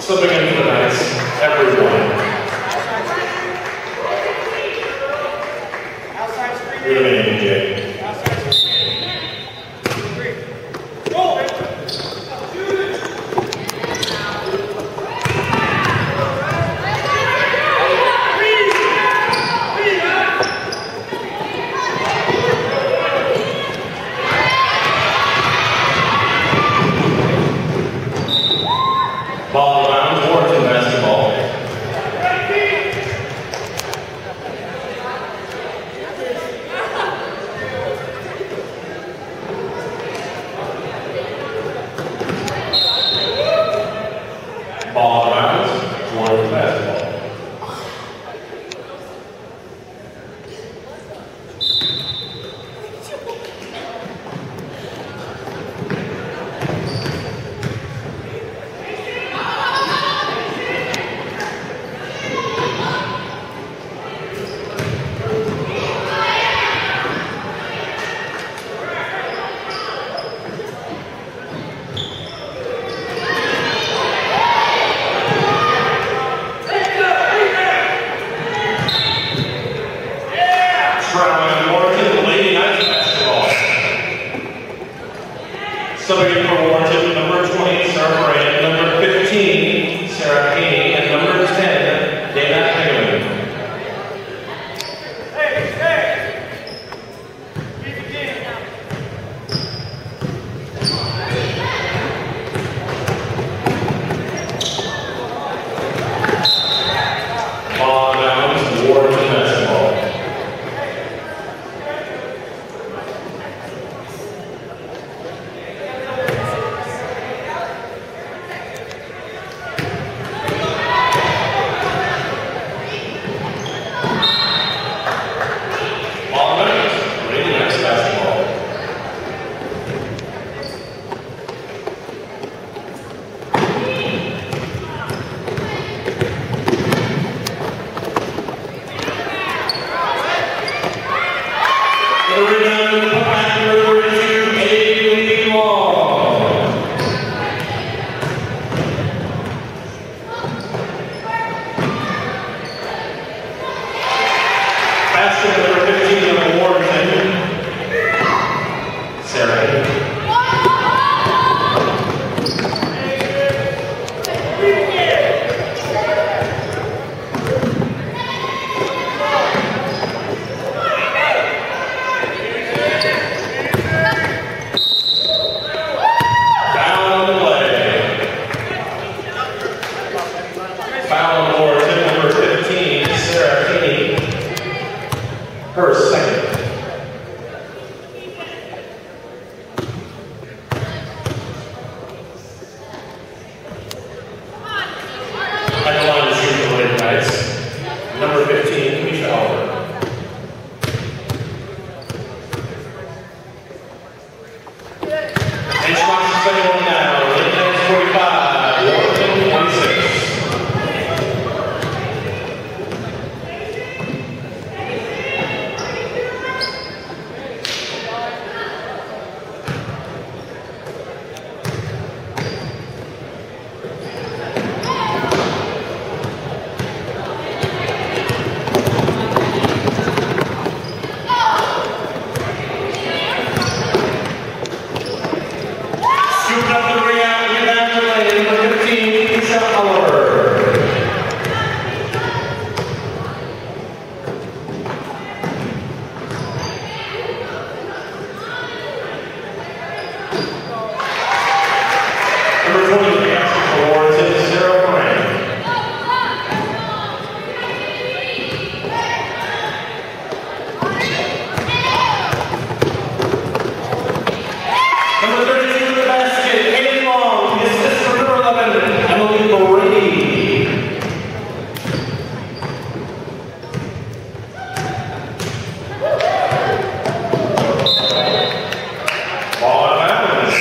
Slipping into the nights, everyone. Good evening, Jay. Ball around, Warrenton basketball. Ball around, Warrenton basketball. Warrenton, Lady Knights basketball. Subbing in for Warrenton, number 20, Sarah Brand, number 15, Sarah Haney, and number 10, Dana Hagelin. Ball downs, Warrenton basketball. Basket number 15 of Warrenton, Sarah. Foul on the play. Foul on Warrenton, number 15, Sarah Haney. Her second. At the line to shoot the Lady Knights, number 15, Misha Oliver. And she wants to second one now. Lady Knights 45, Warrenton 26. Shooting up the rebound to Lady, number 15, Misha Oliver. Number 20, asking for Warrenton, Sarah Brand. Number 32 in the basket, Hayden Long. The assist for number 11, Emily Brady. Ball out of bounds.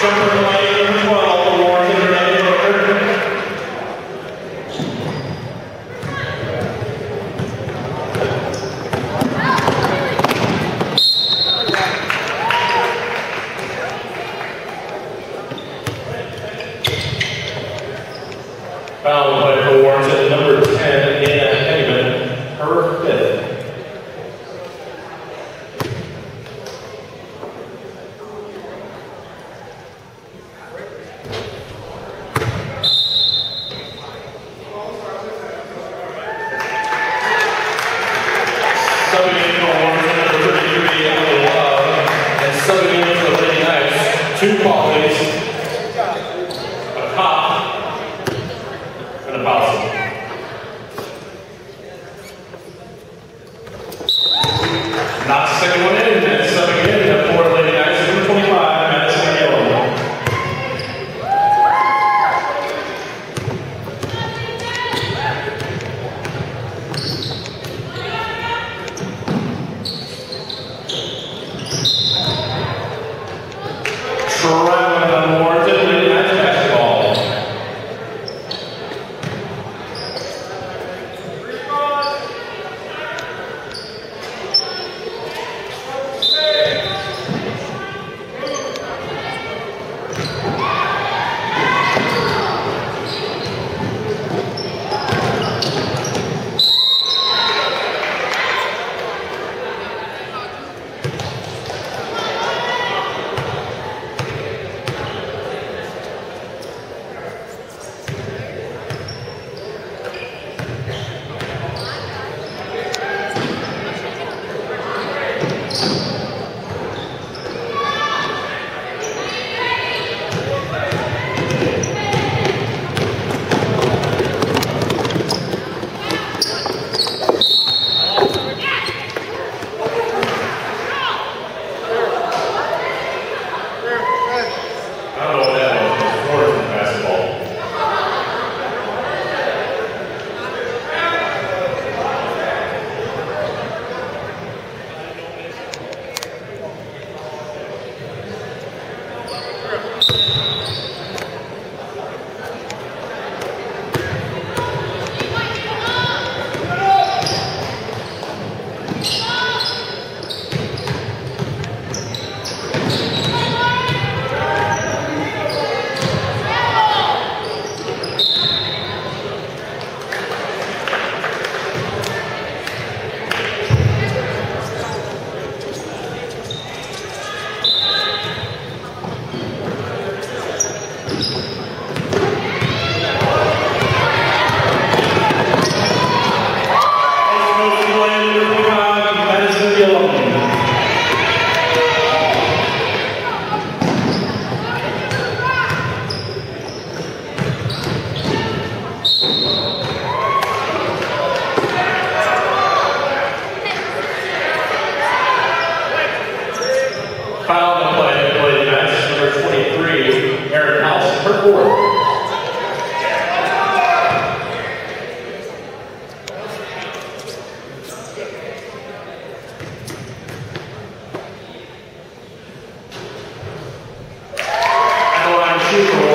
Jumper in lane number 12, Warrenton, foul play for Warrenton, number 10, her fifth. Subbing in for Warrenton, number 33, Emily Love, and subbing in for the Lady Knights, 2 qualities, a cop, and a foul. Not the second one in, and subbing in for the Lady Knights, number 25, Madison Yellow. Traveling on Warrenton, Lady Knights basketball. Foul on the play, Lady Knights, number 23, Aaron House, her fourth. Shooter